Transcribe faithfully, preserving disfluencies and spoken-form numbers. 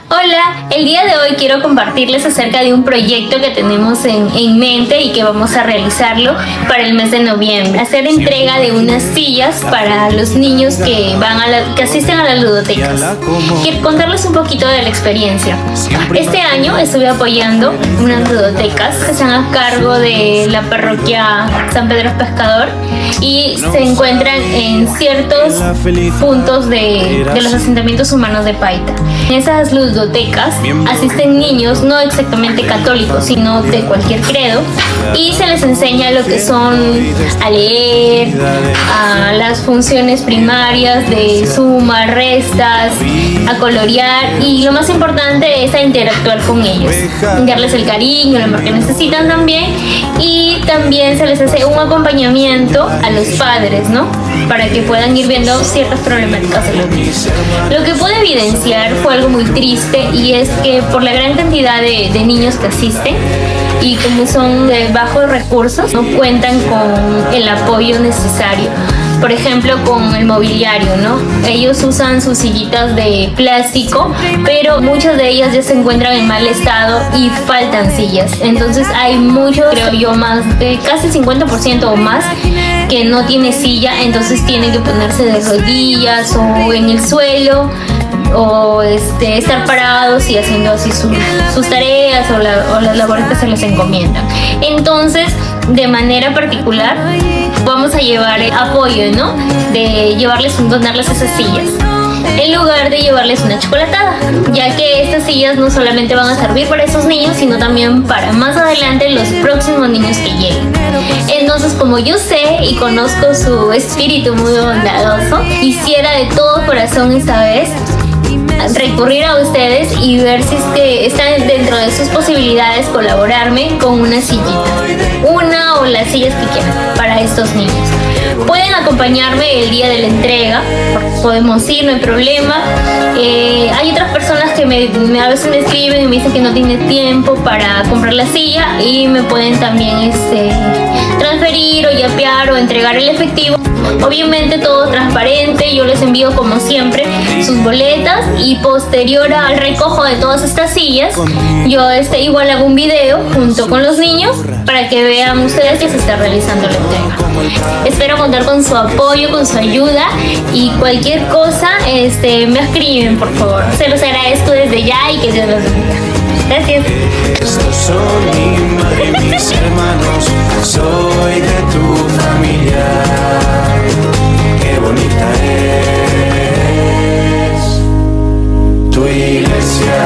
Hola, el día de hoy quiero compartirles acerca de un proyecto que tenemos en, en mente y que vamos a realizarlo para el mes de noviembre. Hacer entrega de unas sillas para los niños que van a la, que asisten a las ludotecas. Quiero contarles un poquito de la experiencia. Este año estuve apoyando unas ludotecas que están a cargo de la parroquia San Pedro Pescador y se encuentran en ciertos puntos de, de los asentamientos humanos de Paita. En esas ludotecas asisten niños no exactamente católicos, sino de cualquier credo, y se les enseña lo que son a leer, a las funciones primarias de suma, restas, a colorear, y lo más importante es a interactuar con ellos, darles el cariño, el amor que necesitan también, y también se les hace un acompañamiento a los padres, ¿no? Para que puedan ir viendo ciertas problemáticas de los niños. Lo que pude evidenciar fue algo muy triste, y es que por la gran cantidad de, de niños que asisten y como son de bajos recursos, no cuentan con el apoyo necesario. Por ejemplo, con el mobiliario, ¿no? Ellos usan sus sillitas de plástico, pero muchas de ellas ya se encuentran en mal estado y faltan sillas. Entonces hay mucho, creo yo, más de casi el cincuenta por ciento o más que no tiene silla, entonces tienen que ponerse de rodillas o en el suelo, o este, estar parados y haciendo así su, sus tareas o, la, o las labores que se les encomiendan. Entonces, de manera particular, vamos a llevar apoyo, ¿no? De llevarles, donarles esas sillas, en lugar de llevarles una chocolatada, ya que estas sillas no solamente van a servir para esos niños, sino también para más adelante los próximos niños que lleguen. Entonces, como yo sé y conozco su espíritu muy bondadoso, quisiera de todo corazón esta vez recurrir a ustedes y ver si es que están dentro de sus posibilidades colaborarme con una sillita, una o las sillas que quieran para estos niños. Pueden acompañarme el día de la entrega, podemos ir, no hay problema. Eh, hay otras personas que me, me, a veces me escriben y me dicen que no tienen tiempo para comprar la silla, y me pueden también este, transferir o yapear o entregar el efectivo. Obviamente todo transparente, yo les envío como siempre sus boletas, y posterior al recojo de todas estas sillas, yo este, igual hago un video junto con los niños para que vean ustedes que se está realizando la entrega. Espero contar con su apoyo, con su ayuda, y cualquier cosa este, me escriben, por favor. Se los agradezco desde ya y que Dios los bendiga. Gracias. Estos son mi madre y mis hermanos, soy de tu familia. Qué bonita es tu iglesia.